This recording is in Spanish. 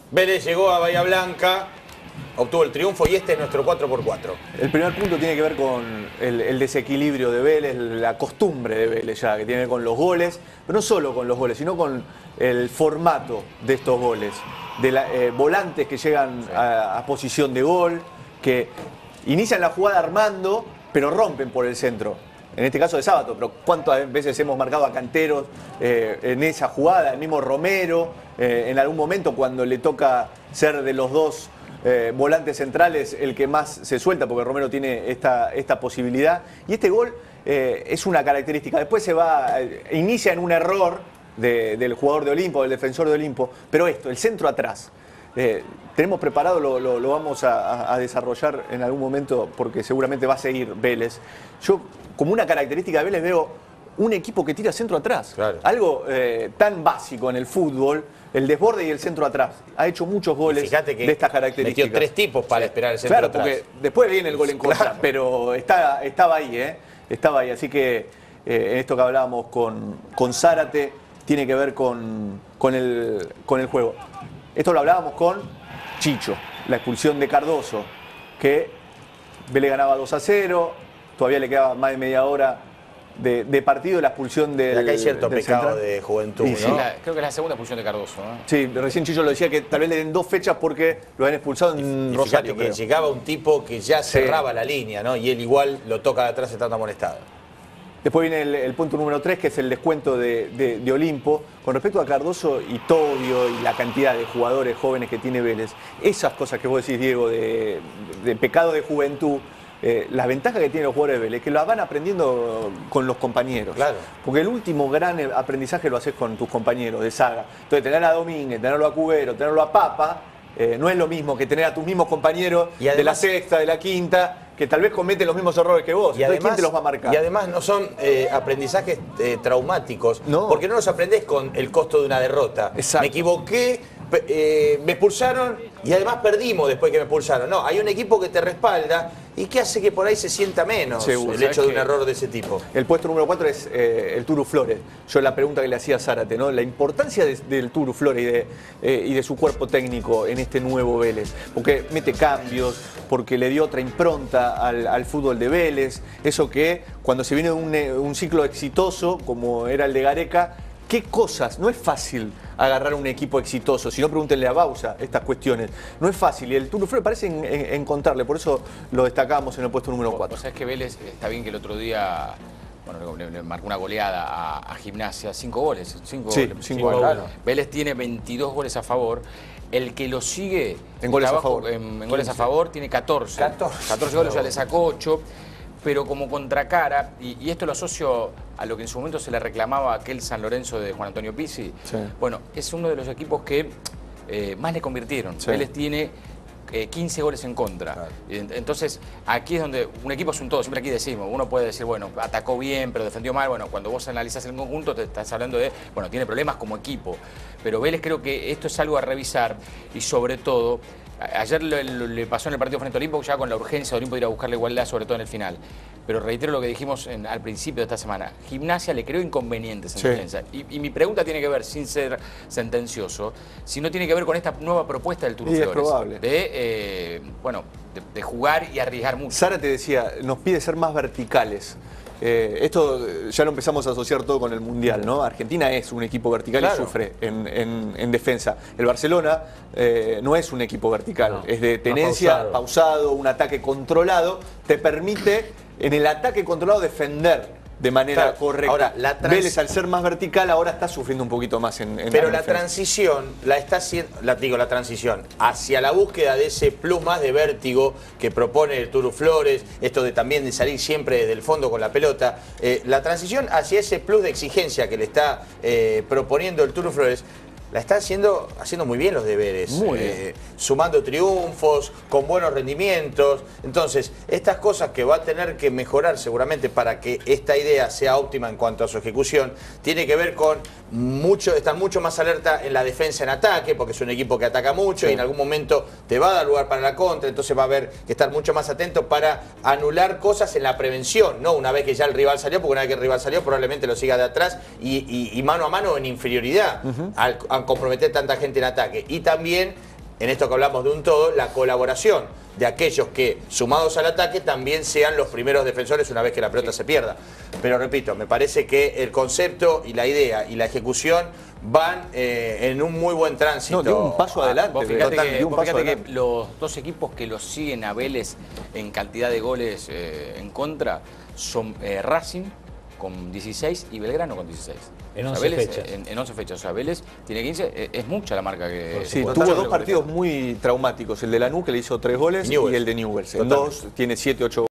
Vélez llegó a Bahía Blanca, obtuvo el triunfo y este es nuestro 4x4. El primer punto tiene que ver con el desequilibrio de Vélez, la costumbre de Vélez ya, que tiene que ver con los goles, pero no solo con los goles, sino con el formato de estos goles, de volantes que llegan a posición de gol, que inician la jugada armando, pero rompen por el centro. En este caso de Sábato, pero ¿cuántas veces hemos marcado a Canteros en esa jugada? El mismo Romero, en algún momento cuando le toca ser de los dos volantes centrales el que más se suelta, porque Romero tiene esta posibilidad. Y este gol es una característica. Después inicia en un error del jugador de Olimpo, del defensor de Olimpo, pero el centro atrás. Tenemos preparado, lo vamos a desarrollar en algún momento porque seguramente va a seguir Vélez. Yo, como una característica de Vélez, veo un equipo que tira centro atrás. Claro. Algo tan básico en el fútbol, el desborde y el centro atrás. Ha hecho muchos goles de estas características. Metió 3 tipos para esperar el centro atrás. Claro, porque después viene el gol en contra, pero estaba ahí, estaba ahí. Así que en esto que hablábamos con Zárate, tiene que ver con el juego. Esto lo hablábamos con Chicho, la expulsión de Cardoso, que Vélez ganaba 2-0, todavía le quedaba más de media hora de partido, la expulsión del acá hay cierto pecado central de Juventud, sí, ¿no? Sí. Creo que es la segunda expulsión de Cardoso, ¿no? Sí, recién Chicho lo decía que tal vez le den 2 fechas porque lo han expulsado en Rosario. Que llegaba un tipo que ya cerraba la línea, ¿no? Y él igual lo toca de atrás estando amonestado. Después viene el punto número 3, que es el descuento de Olimpo. Con respecto a Cardoso y Tobio y la cantidad de jugadores jóvenes que tiene Vélez, esas cosas que vos decís, Diego, de pecado de juventud, las ventajas que tienen los jugadores de Vélez, que las van aprendiendo con los compañeros. Claro. Porque el último gran aprendizaje lo haces con tus compañeros de saga. Entonces, tener a Domínguez, tenerlo a Cubero, tenerlo a Papa, no es lo mismo que tener a tus mismos compañeros además, de la sexta, de la quinta, que tal vez cometen los mismos errores que vos. Y además, ¿quién te los va a marcar? Y además no son aprendizajes traumáticos, porque no los aprendés con el costo de una derrota. Exacto. Me equivoqué, me expulsaron y además perdimos después que me expulsaron. No, hay un equipo que te respalda y que hace que por ahí se sienta menos el hecho de un error de ese tipo. El puesto número 4 es el Turu Flores. Yo la pregunta que le hacía a Zárate, ¿no? La importancia del Turu Flores y de su cuerpo técnico en este nuevo Vélez. Porque mete cambios, porque le dio otra impronta al fútbol de Vélez. Eso que cuando se viene un ciclo exitoso, como era el de Gareca, ¿qué cosas? No es fácil agarrar un equipo exitoso, si no pregúntenle a Bausa estas cuestiones. No es fácil y el Turu Flores parece encontrarle, por eso lo destacamos en el puesto número 4. O sea, es que Vélez, está bien que el otro día, bueno, le marcó una goleada a Gimnasia, 5 goles. 5 goles. Claro. Vélez tiene 22 goles a favor. El que lo sigue en goles a favor, en goles a favor tiene 14. 14 goles, ya le sacó 8. Pero como contracara, y esto lo asocio a lo que en su momento se le reclamaba a aquel San Lorenzo de Juan Antonio Pizzi, bueno, es uno de los equipos que más le convirtieron. Vélez tiene 15 goles en contra. Claro. Entonces, aquí es donde un equipo es un todo, siempre aquí decimos, uno puede decir, bueno, atacó bien, pero defendió mal. Bueno, cuando vos analizás el conjunto, te estás hablando de, bueno, tiene problemas como equipo. Pero Vélez creo que esto es algo a revisar y sobre todo, ayer le pasó en el partido frente a Olimpo, ya con la urgencia de Olimpo de ir a buscar la igualdad, sobre todo en el final. Pero reitero lo que dijimos al principio de esta semana. Gimnasia le creó inconvenientes en defensa. Y mi pregunta tiene que ver, sin ser sentencioso, si no tiene que ver con esta nueva propuesta del Turu Flores. Es probable. De jugar y arriesgar mucho. Sara te decía, nos pide ser más verticales. Esto ya lo empezamos a asociar todo con el Mundial, ¿no? Argentina es un equipo vertical y sufre en defensa. El Barcelona no es un equipo vertical, es de tenencia, pausado, un ataque controlado. Te permite en el ataque controlado defender de manera correcta. Ahora, Vélez, al ser más vertical, ahora está sufriendo un poquito más en pero la transición la está haciendo, la transición hacia la búsqueda de ese plus más de vértigo que propone el Turu Flores, esto de también de salir siempre desde el fondo con la pelota, la transición hacia ese plus de exigencia que le está proponiendo el Turu Flores, la está haciendo muy bien los deberes, sumando triunfos, con buenos rendimientos. Entonces, estas cosas que va a tener que mejorar seguramente para que esta idea sea óptima en cuanto a su ejecución, tiene que ver con estar mucho más alerta en la defensa en ataque, porque es un equipo que ataca mucho y en algún momento te va a dar lugar para la contra, entonces va a haber que estar mucho más atento para anular cosas en la prevención, no una vez que ya el rival salió, porque una vez que el rival salió probablemente lo siga de atrás y mano a mano en inferioridad. Al comprometer tanta gente en ataque. Y también en esto que hablamos de un todo, la colaboración de aquellos que, sumados al ataque, también sean los primeros defensores una vez que la pelota se pierda. Pero repito, me parece que el concepto y la idea y la ejecución van en un muy buen tránsito. No, dio un paso adelante. Vos fíjate, que los dos equipos que lo siguen a Vélez en cantidad de goles en contra son Racing con 16 y Belgrano con 16. En 11 fechas. En 11 fechas. O sea, Vélez tiene 15, es mucha la marca que... Sí, tuvo dos partidos muy traumáticos. El de Lanús, que le hizo 3 goles, y el de Newell's. En 2 tiene 7, 8 goles.